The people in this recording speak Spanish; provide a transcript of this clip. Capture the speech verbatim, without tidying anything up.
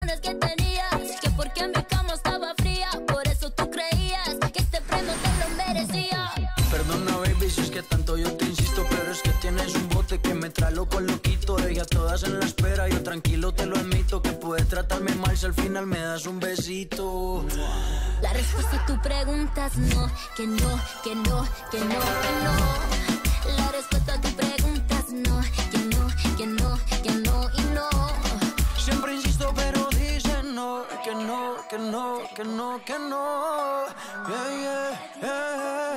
rumores que tenías, que porque mi cama estaba fría, por eso tú creías que este premio te lo merecía. Perdona, baby, si es que tanto yo te insisto, pero es que tienes un bote que me trae loco loquito. Ella todas en la espera, yo tranquilo te lo admito, que puedes tratarme mal si al final me das un besito. La respuesta a tu pregunta es no, que no, que no, que no, que no. La respuesta a tu pregunta es no, que no, que no, que no y no. Siempre insisto, pero dicen no, que no, que no, que no, que no. Yeah, yeah, yeah.